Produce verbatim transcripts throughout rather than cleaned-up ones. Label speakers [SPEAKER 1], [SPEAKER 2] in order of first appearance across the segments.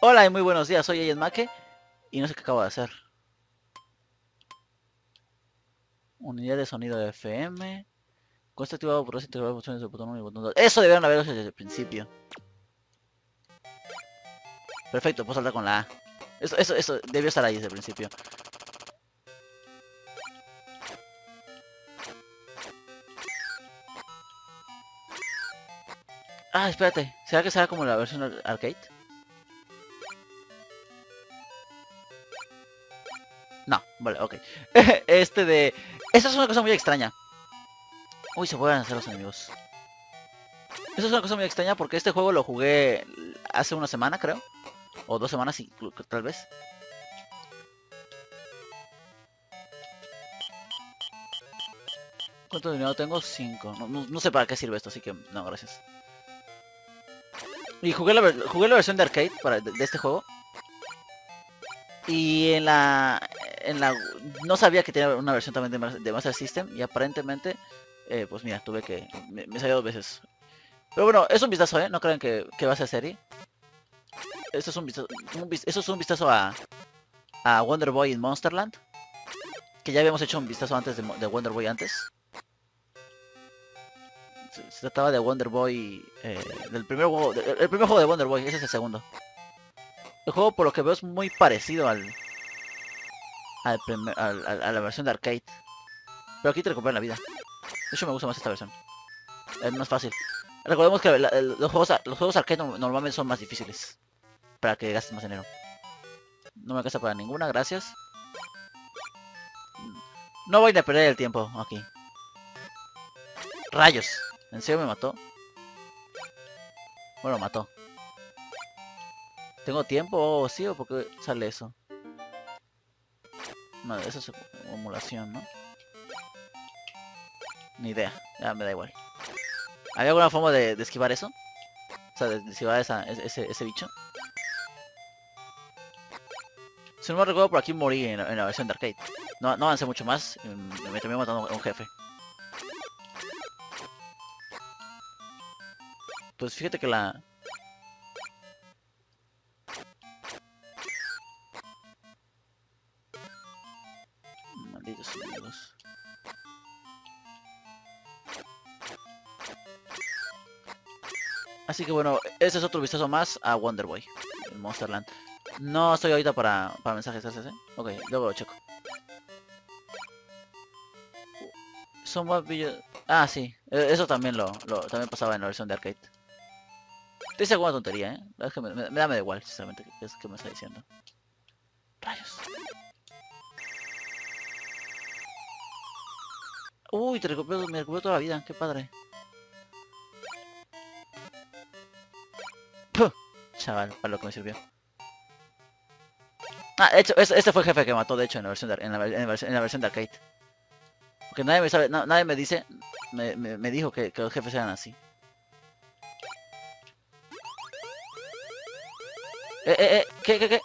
[SPEAKER 1] Hola y muy buenos días, soy Ayen Make y no sé qué acabo de hacer. Unidad de sonido de F M. Con este activado por integrar funciones del botón uno y botón dos. Eso debieron haberlo hecho desde el principio. Perfecto, puedo saltar con la A. Eso, eso, eso debió estar ahí desde el principio. Ah, espérate. ¿Será que será como la versión ar- arcade? No, vale, ok. Este de... Esta es una cosa muy extraña. Uy, se pueden hacer los enemigos. Esta es una cosa muy extraña porque este juego lo jugué hace una semana, creo. O dos semanas, y tal vez. ¿Cuánto dinero tengo? Cinco. No, no, no sé para qué sirve esto, así que no, gracias. Y jugué la, jugué la versión de arcade para, de, de este juego. Y en la, en la... No sabía que tenía una versión también de, de Master System. Y aparentemente, eh, pues mira, tuve que... Me, me salió dos veces. Pero bueno, es un vistazo, ¿eh? No crean que, que va a ser serie. Esto es un vistazo, un, eso es un vistazo a, a Wonder Boy en Monsterland. Que ya habíamos hecho un vistazo antes de, de Wonder Boy antes. Se, se trataba de Wonder Boy... Eh, del primer juego... De, el primer juego de Wonder Boy, ese es el segundo. El juego por lo que veo es muy parecido al... Al primer, al, al, a la versión de arcade. Pero aquí te recuperan la vida. De hecho me gusta más esta versión. Es más fácil. Recordemos que la, el, los, juegos, los juegos arcade no, normalmente son más difíciles. Para que gastes más dinero. No me gasta para ninguna, gracias. No voy a perder el tiempo aquí. Rayos. ¿En serio me mató? Bueno, mató. ¿Tengo tiempo? ¿O sí? ¿O por qué sale eso? No, eso es emulación, ¿no? Ni idea. Ya me da igual. ¿Había alguna forma de, de esquivar eso? O sea, de, de esquivar esa, ese, ese bicho. Si no me recuerdo, por aquí morí en la, en la versión de arcade. No, no avancé mucho más. Y me, me terminé matando a un jefe. Pues fíjate que la... Malditos enemigos. Así que bueno, este es otro vistazo más a Wonder Boy en Monsterland. No estoy ahorita para, para mensajes S S. Ok, luego lo checo. Somewhat Video... Ah, sí. e- Eso también lo, lo también pasaba en la versión de arcade. Dice alguna tontería, ¿eh? Es que me, me, me da igual, sinceramente, qué es que me está diciendo. Rayos. Uy, te recupero, me recupero toda la vida, qué padre. Puh, chaval, para lo que me sirvió. Ah, de hecho, este, este fue el jefe que mató, de hecho, en la versión de, en la, en la versión, en la versión de arcade. Porque nadie me sabe, na- nadie me dice, me, me, me dijo que, que los jefes eran así. Eh, eh, eh, ¿qué, qué, qué?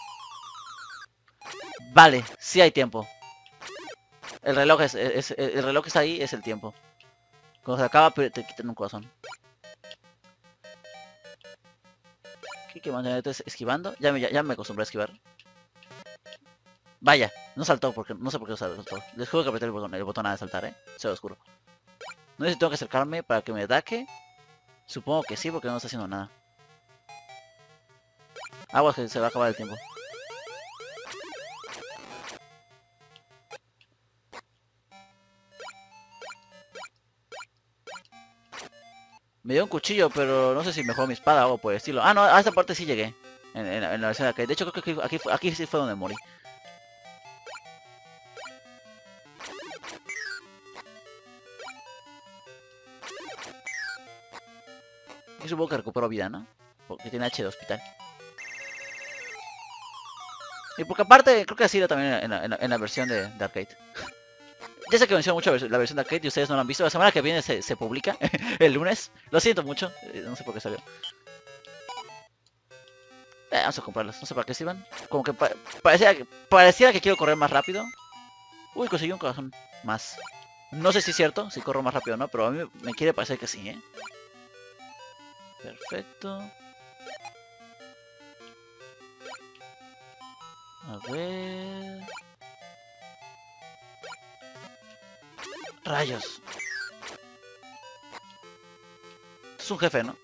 [SPEAKER 1] Vale, sí hay tiempo. El reloj es, es, es- el reloj está ahí, es el tiempo. Cuando se acaba, te quitan un corazón. ¿Qué que mantenerte esquivando? Ya me, ya, ya me acostumbré a esquivar. Vaya, no saltó porque no sé por qué no saltó. Les juro que apreté el botón, el botón a de saltar, eh. Se lo oscuro. No sé si tengo que acercarme para que me ataque. Supongo que sí, porque no está haciendo nada. Agua, que se va a acabar el tiempo. Me dio un cuchillo, pero no sé si mejor mi espada o algo por el estilo. Ah, no, a esta parte sí llegué. En, en, en la versión de acá. De hecho, creo que aquí, aquí, aquí sí fue donde morí. Aquí supongo que recupero vida, ¿no? Porque tiene H de hospital. Y porque aparte, creo que ha sido también en la, en la, en la versión de, de arcade. Ya sé que menciono mucho la versión de arcade y ustedes no la han visto. La semana que viene se, se publica, el lunes. Lo siento mucho, eh, no sé por qué salió. Eh, vamos a comprarlos, no sé para qué sirvan. Como que pa pareciera, que pareciera que quiero correr más rápido. Uy, conseguí un corazón más. No sé si es cierto, si corro más rápido o no, pero a mí me quiere parecer que sí, ¿eh? Perfecto. A ver... Rayos. Es un jefe, ¿no?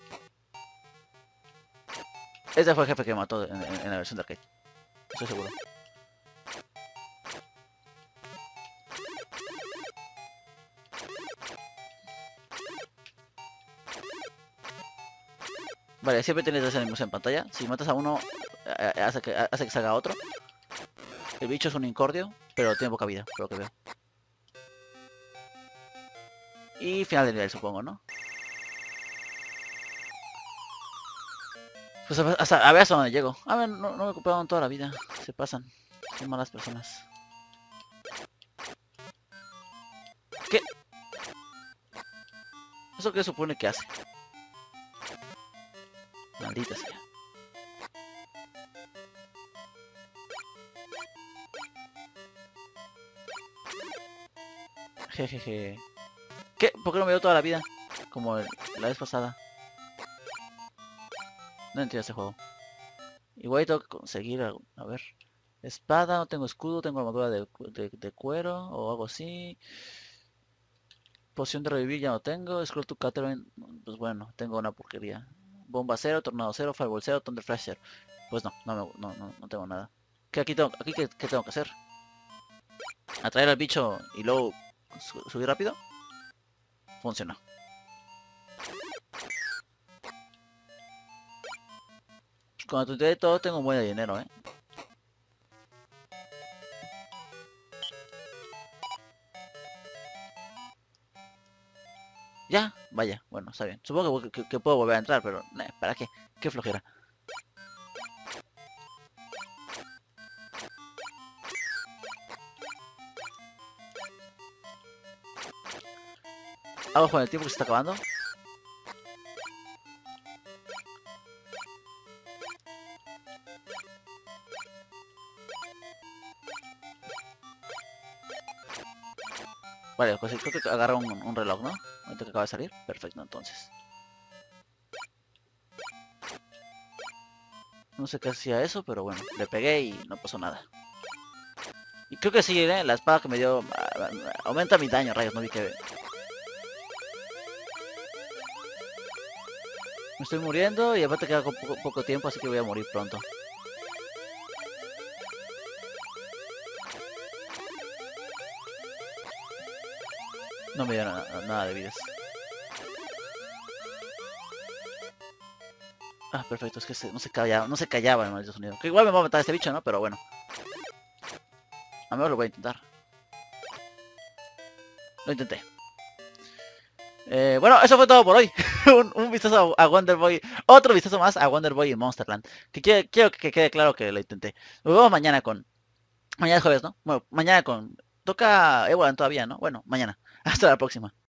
[SPEAKER 1] Este fue el jefe que mató en, en- en la versión de arcade. Estoy seguro. Vale, siempre tienes dos enemigos en pantalla. Si matas a uno, eh, eh, hace que, hace que salga otro. El bicho es un incordio, pero tiene poca vida, por lo que veo. Y final de nivel, supongo, ¿no? Pues a, hasta, a ver hasta dónde llego. A ver, no, no me ocuparon toda la vida. Se pasan. Son malas personas. ¿Qué? ¿Eso qué supone que hace? Maldita sea. Jejeje. ¿Qué? ¿Por qué no me dio toda la vida? Como el- la vez pasada. No entiendo este juego. Igual tengo que conseguir algo. A ver. Espada, no tengo escudo, tengo armadura de, cu- de- de cuero o algo así. Poción de revivir ya no tengo. Scroll to Catherine, pues bueno, tengo una porquería. Bomba cero, tornado cero, fireball cero, thunder flash cero. Pues no, no, me- no, no, no tengo nada. ¿Qué aquí tengo, aquí qué, qué tengo que hacer? ¿Atraer al bicho y luego su- subir rápido? Funcionó. Cuando te todo tengo un buen dinero, ¿eh? Ya, vaya, bueno, está bien. Supongo que, que- que puedo volver a entrar, pero nah, ¿para qué? Qué flojera. Hago con el tiempo que se está acabando. Vale, pues creo que agarra un, un reloj, ¿no? Ahorita que acaba de salir. Perfecto, entonces. No sé qué hacía eso, pero bueno, le pegué y no pasó nada. Y creo que sí, ¿eh? La espada que me dio ah, ah, aumenta mi daño, rayos, no vi que... Me estoy muriendo y aparte queda con poco, poco tiempo, así que voy a morir pronto. No me dio na- nada de vidas. Ah, perfecto, es que se- no se callaba, no se callaba el maldito sonido. Que igual me va a matar este bicho, ¿no? Pero bueno, a lo mejor lo voy a intentar. Lo intenté. Eh, bueno, eso fue todo por hoy. un, un vistazo a Wonder Boy. Otro vistazo más a Wonder Boy y Monsterland. Que quiero, quiero que quede claro que lo intenté. Nos vemos mañana con... Mañana es jueves, ¿no? Bueno, mañana con... Toca Evoland todavía, ¿no? Bueno, mañana. Hasta la próxima.